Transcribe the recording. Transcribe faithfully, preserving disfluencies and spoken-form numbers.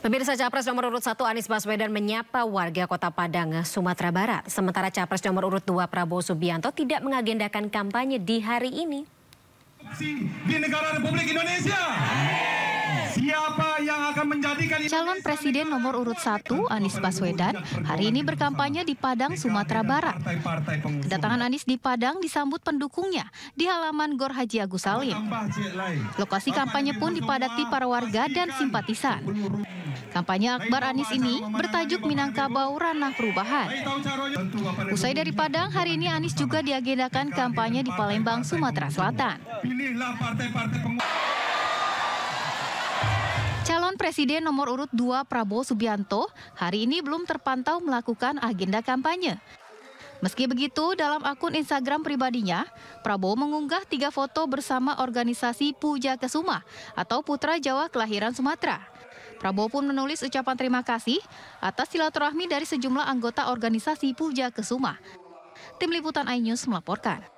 Pemirsa, Capres nomor urut satu Anies Baswedan menyapa warga Kota Padang, Sumatera Barat. Sementara Capres nomor urut dua Prabowo Subianto tidak mengagendakan kampanye di hari ini. Di negara Republik Indonesia, siapa yang akan menjadikan calon presiden nomor urut satu Anies Baswedan hari ini berkampanye di Padang, Sumatera Barat. Kedatangan Anies di Padang disambut pendukungnya di halaman Gor Haji Agus Salim. Lokasi kampanye pun dipadati para warga dan simpatisan. Kampanye akbar Anies ini bertajuk Minangkabau Ranah Perubahan. Usai dari Padang, hari ini Anies juga diagendakan kampanye di Palembang, Sumatera Selatan. Calon Presiden nomor urut dua Prabowo Subianto hari ini belum terpantau melakukan agenda kampanye. Meski begitu, dalam akun Instagram pribadinya, Prabowo mengunggah tiga foto bersama organisasi Puja Kesuma atau Putra Jawa kelahiran Sumatera. Prabowo pun menulis ucapan terima kasih atas silaturahmi dari sejumlah anggota organisasi Puja Kesuma. Tim Liputan iNews melaporkan.